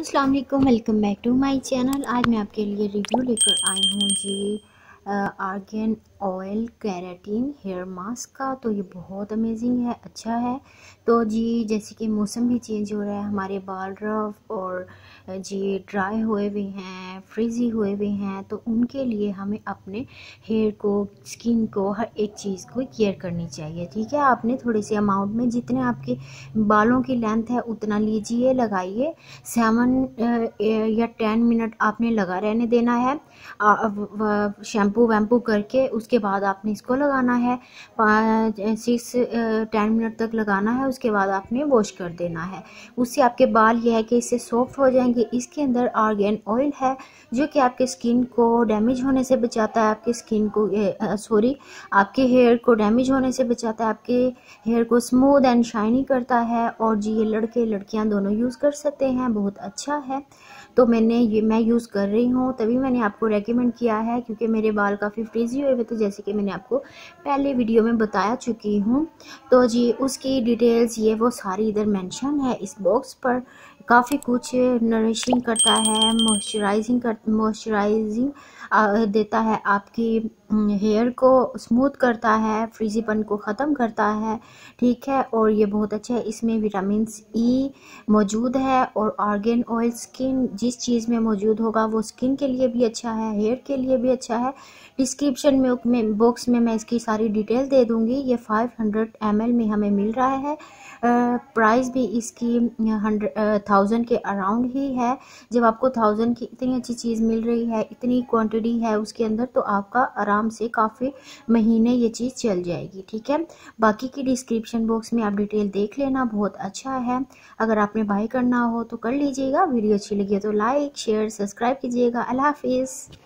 अस्सलाम वालेकुम, welcome back to my channel. आज मैं आपके लिए रिव्यू लेकर आई हूँ जी argan oil keratin hair mask का। तो ये बहुत अमेजिंग है, अच्छा है। तो जी जैसे कि मौसम भी चेंज हो रहा है, हमारे बाल रफ और जी ड्राई हुए हुए हैं, फ्रीजी हुए हुए हैं, तो उनके लिए हमें अपने हेयर को, स्किन को, हर एक चीज़ को केयर करनी चाहिए। ठीक है, आपने थोड़े से अमाउंट में जितने आपके बालों की लेंथ है उतना लीजिए, लगाइए। 7 या 10 मिनट आपने लगा रहने देना है शैम्पू वैम्पू करके। उसके बाद आपने इसको लगाना है 6-10 मिनट तक लगाना है। उसके बाद आपने वॉश कर देना है। उससे आपके बाल यह है कि इससे सॉफ्ट हो जाएंगे। इसके अंदर आर्गेन ऑयल है जो कि आपके स्किन को डैमेज होने से बचाता है, आपके स्किन को आपके हेयर को डैमेज होने से बचाता है, आपके हेयर को स्मूथ एंड शाइनी करता है। और जी ये लड़के लड़कियां दोनों यूज़ कर सकते हैं, बहुत अच्छा है। तो मैं यूज़ कर रही हूँ, तभी मैंने आपको रेकमेंड किया है, क्योंकि मेरे बाल काफ़ी फ्रीजी हुए हुए थे, जैसे कि मैंने आपको पहले वीडियो में बता चुकी हूँ। तो जी उसकी डिटेल्स ये वो सारी इधर मेंशन है इस बॉक्स पर। काफ़ी कुछ नरिशिंग करता है, मॉइस्चराइजिंग देता है, आपकी हेयर को स्मूथ करता है, फ्रीजीपन को ख़त्म करता है। ठीक है, और ये बहुत अच्छा है। इसमें विटामिन ई मौजूद है और आर्गेन ऑयल स्किन जिस चीज़ में मौजूद होगा वो स्किन के लिए भी अच्छा है, हेयर के लिए भी अच्छा है। डिस्क्रिप्शन में बॉक्स में मैं इसकी सारी डिटेल दे दूँगी। ये 500 ml में हमें मिल रहा है। प्राइस भी इसकी 1000 के अराउंड ही है। जब आपको 1000 की इतनी अच्छी चीज़ मिल रही है, इतनी क्वांटिटी है उसके अंदर, तो आपका आराम से काफ़ी महीने ये चीज़ चल जाएगी। ठीक है, बाकी की डिस्क्रिप्शन बॉक्स में आप डिटेल देख लेना, बहुत अच्छा है। अगर आपने बाय करना हो तो कर लीजिएगा। वीडियो अच्छी लगी तो लाइक शेयर सब्सक्राइब कीजिएगा। अल्लाह हाफिज़।